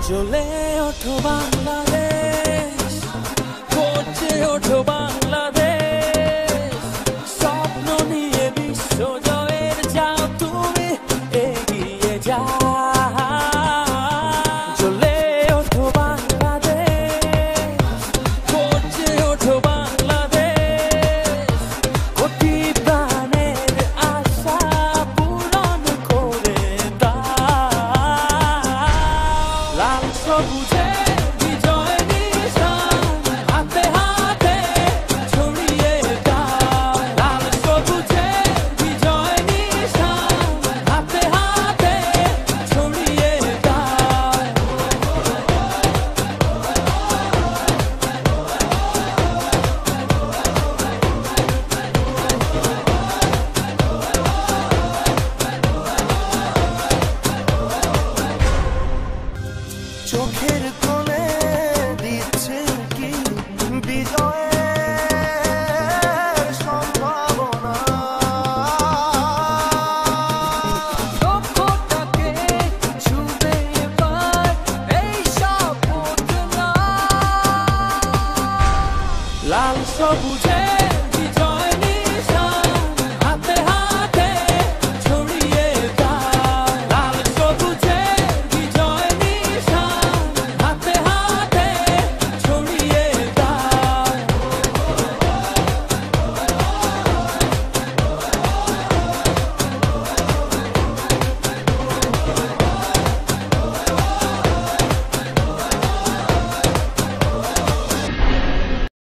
জ্বলে ওঠো বাংলাদেশ, গর্জে ওঠো বাংলাদেশ, স্বপ্ন নিয়ে বিশ্ব জয়ের যাও তুমি এগিয়ে যাও। জ্বলে ওঠো বাংলাদেশ, গর্জে ওঠো বাংলাদেশ, কোটি প্রাণের আশা পূরণ করে দাও। লাল সবুজে বিজয় নিশান হাতে হাতে ছড়িয়ে দাও। লাল সবুজে বিজয় নিশান হাতে হাতে ছড়িয়ে দাও। চোখের কোণে দিচ্ছে কি বিজয়ের সম্ভাবনা। লক্ষ্যটাকে ছুঁবে এবার এই শপথ নাও। লাল সবুজ